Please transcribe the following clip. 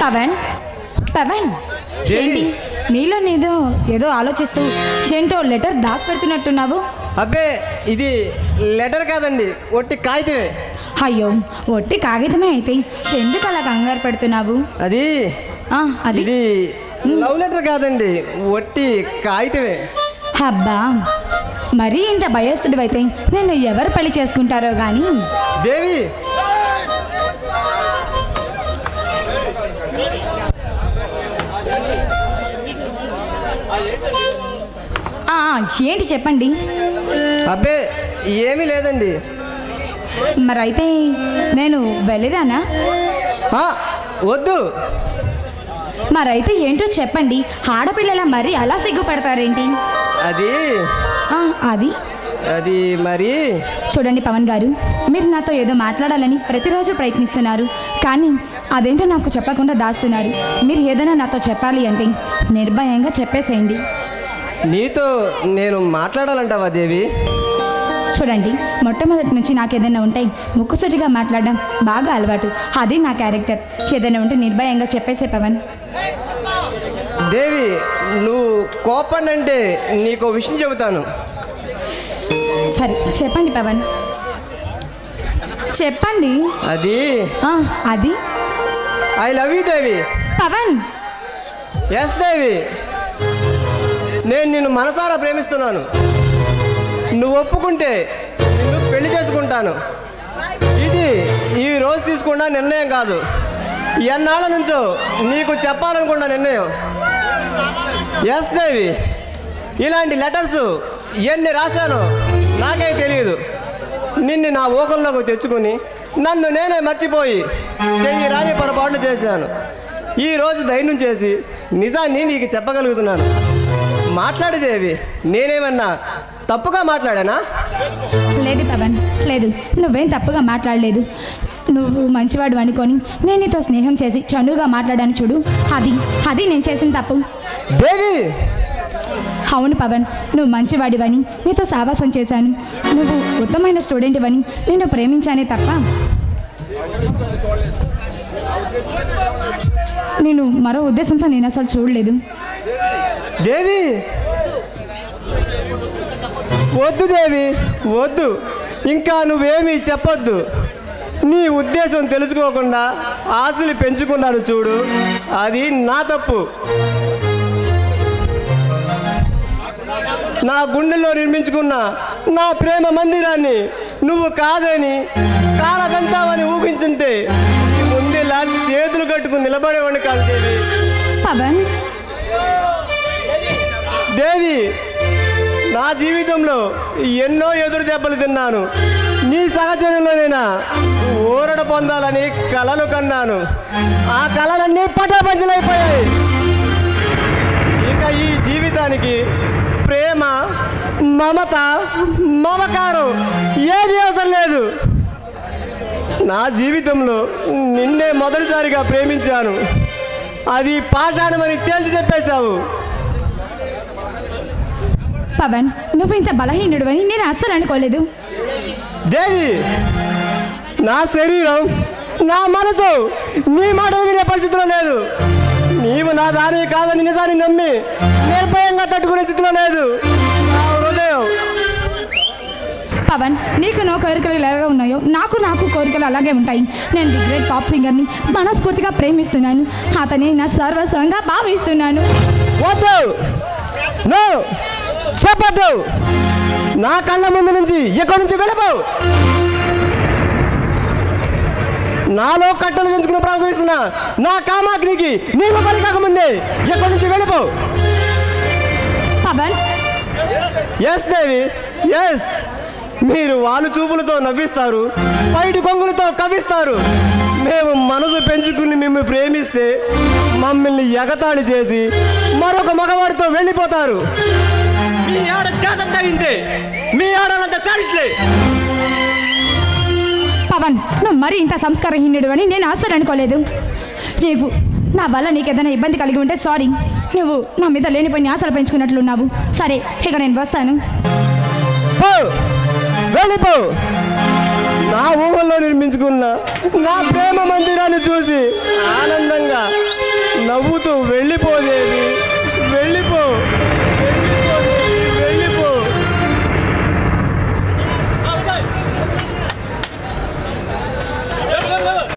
పవన్ పవన్ ఏంటి నీలో నీదో ఏదో ఆలోచిస్తూ ఏంటో లెటర్ దాచి పెడుతున్నట్టున్నావు. అబ్బే ఇది లెటర్ కాదండి, ఒట్టి కాగితమే. అయ్యో ఒట్టి కాగితమే అయితే ఎందుకు అలా కంగారు పెడుతున్నావు? అది అది ఇది లవ్ లెటర్ కాదండి, ఒట్టి కాగితమే. అబ్బా మరీ ఇంత భయస్తుడు అయితే నేను ఎవరు పెళ్లి చేసుకుంటారో కానీ. దేవి ఏంటి చెప్పండి. అబ్బే ఏమీ లేదండి. మరైతే నేను వెళ్ళిరానా? వద్దు. మరైతే ఏంటో చెప్పండి. ఆడపిల్లల మరి అలా సిగ్గుపడతారేంటి? అది అది అది మరి చూడండి పవన్ గారు, మీరు నాతో ఏదో మాట్లాడాలని ప్రతిరోజు ప్రయత్నిస్తున్నారు, కానీ అదేంటో నాకు చెప్పకుండా దాస్తున్నారు. మీరు ఏదైనా నాతో చెప్పాలి అంటే నిర్భయంగా చెప్పేసేయండి. నీతో నేను మాట్లాడాలంటావా దేవి? చూడండి, మొట్టమొదటి నుంచి నాకు ఏదైనా ఉంటే ముక్కుసూటిగా మాట్లాడడం బాగా అలవాటు. అది నా క్యారెక్టర్. ఏదైనా ఉంటే నిర్భయంగా చెప్పేసే పవన్. దేవి నువ్వు కోపండి అంటే నీకు విషయం చెబుతాను. సరే చెప్పండి పవన్, చెప్పండి. అది అది I love you Devi. Pavan. Yes Devi, నేను నిన్ను మనసారా ప్రేమిస్తున్నాను. నువ్వు ఒప్పుకుంటే నిన్ను పెళ్లి చేసుకుంటాను. ఇది ఈ రోజు తీసుకున్న నిర్ణయం కాదు, ఎన్నాళ్ళ నుంచో నీకు చెప్పాలనుకున్న నిర్ణయం. ఎస్ దేవి, ఇలాంటి లెటర్స్ ఎన్ని రాశానో నాకే తెలియదు. నిన్ను నా ఊహల్లోకి తెచ్చుకుని నన్ను నేనే మర్చిపోయి చెయ్యి రాని పొరపాటు చేశాను. ఈరోజు ధైర్యం చేసి నిజాన్ని నీకు చెప్పగలుగుతున్నాను. మాట్లాడేదేవి, నేనేమన్నా తప్పుగా మాట్లాడానా? లేదు పవన్, లేదు, నువ్వేం తప్పుగా మాట్లాడలేదు. నువ్వు మంచివాడు అనుకొని నేను నీతో స్నేహం చేసి చనువుగా మాట్లాడాను చూడు, అది నేను చేసిన తప్పు. దేవి అవును పవన్, నువ్వు మంచివాడివని నీతో సావాసం చేశాను. నువ్వు ఉత్తమమైన స్టూడెంట్ అని నేను ప్రేమించానే తప్ప నేను మరో ఉద్దేశంతో నేను అసలు చూడలేదు. దేవి వద్దు దేవి, వద్దు, ఇంకా నువ్వేమీ చెప్పొద్దు. నీ ఉద్దేశం తెలుసుకోకుండా ఆశలు పెంచుకున్నాను చూడు, అది నా తప్పు. నా గుండెల్లో నిర్మించుకున్న నా ప్రేమ మందిరాన్ని నువ్వు కాదని కాలదంతావని ఊహించుంటే ముందేలా చేతులు కట్టుకుని నిలబడేవాడిని కాదు దేవి. పవన్. దేవి, నా జీవితంలో ఎన్నో ఎదురు దెబ్బలు తిన్నాను. నీ సహచర్యంలోనైనా ఊరట పొందాలని కలలు కన్నాను. ఆ కలలన్నీ పటాపంచలైపోయాయి. ఇక ఈ జీవితానికి ప్రేమ, మమత, మమకారం ఏమీ అవసరం లేదు. నా జీవితంలో నిన్నే మొదటిసారిగా ప్రేమించాను. అది పాషాణమని తేల్చి చెప్పేశావు. పవన్, నువ్వు ఇంత బలహీనుడు అని నేను అస్సలు అనుకోలేదు. దేవి, నా శరీరం, నా మనసు నీ మాటలు వినే పరిస్థితిలో లేదు. నీవు నా దానివి కాదని నిజాన్ని నమ్మి నిర్భయంగా తట్టుకునే స్థితిలో లేదు నా హృదయం. పవన్, నీకు నో కోరికలు ఎలాగా ఉన్నాయో నాకు కోరికలు అలాగే ఉంటాయి. నేను ది గ్రేట్ టాప్ సింగర్ని మనస్ఫూర్తిగా ప్రేమిస్తున్నాను. అతని నా సర్వస్వంగా భావిస్తున్నాను. వద్దు, నో చెప్పద్దు. నా కళ్ళ ముందు నుంచి ఎక్కడి నుంచి వెళ్ళిపోవు. నాలో కట్టలు తెంచుకుని ప్రవహిస్తున్న నా కామాగ్నికి నీకు పని కాకముందే ఎక్కడి నుంచి వెళ్ళిపోవు. పవన్. Yes Devi, yes. మీరు వాళ్ళు చూపులతో నవ్విస్తారు, పైటి కొంగులతో కవ్విస్తారు. మేము మనసు పెంచుకుని మేము ప్రేమిస్తే మమ్మల్ని ఎగతాళి చేసి మరొక మగవాడితో వెళ్ళిపోతారు. మీ ఆడ జాతంతా ఇంతే, మీ ఆడాలంతా సాధించలే. పవన్, నువ్వు మరీ ఇంత సంస్కారహీనుడు అని నేను అస్సలు అనుకోలేదు. నా వల్ల నీకు ఏదైనా ఇబ్బంది కలిగి ఉంటే సారీ. నువ్వు నా మీద లేనిపోయిన ఆశలు పెంచుకున్నట్లున్నావు. సరే, ఇక నేను వస్తాను. వెళ్ళిపో. నా ఊహల్లో నిర్మించుకున్న నా ప్రేమ మందిరాన్ని చూసి ఆనందంగా